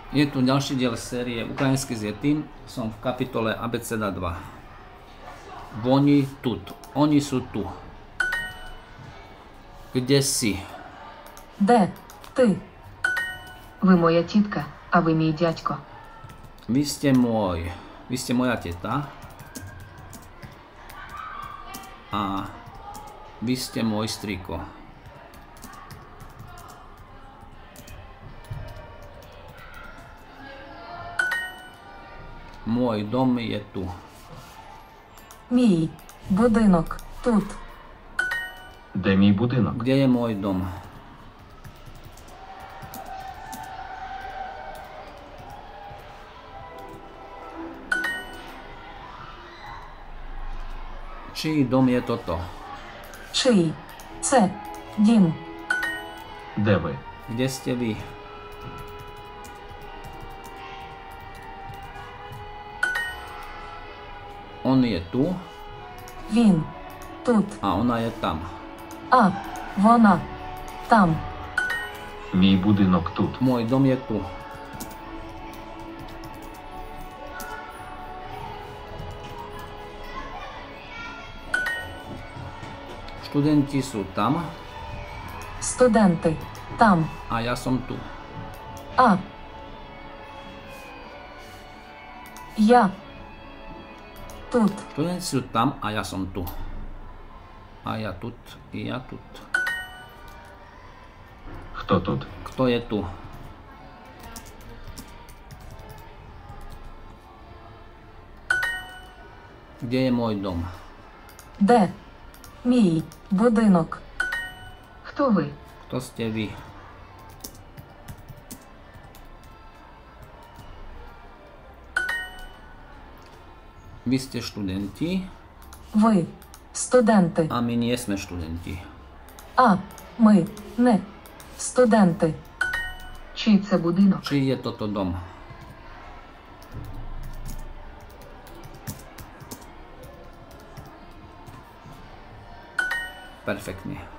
Je tu ďalší diel série Ukrajinský s Yetim. Som v kapitole Abeceda 2. Oni тут. Oni sú tu. Kde si? Де ти? Ви моя тітка, а ви мій дядько. Vy ste môj. Vy ste moja teta. A vy ste môj striko. Môj dom je tu. Мій будинок тут. Де мій будинок? Kde je môj dom? Čí dom je toto? Чий? Це дім. Де ви? Kde ste vy? On je tu Він тут. a ona je tam. А вона там. Мій будинок тут. Môj dom je tu. Študenti sú tam Студенти там. a ja som tu. А я тут. Študenti sú tam a ja som tu. A ja тут, i ja тут. Хто тут? Kto je tu? Kde je môj dom? Де мій будинок? Хто ви? Kto ste vy? Vy ste študenti Ви студенти. a my nie sme študenti. А ми не студенти. Чий це будинок? Či je toto dom? Perfektne.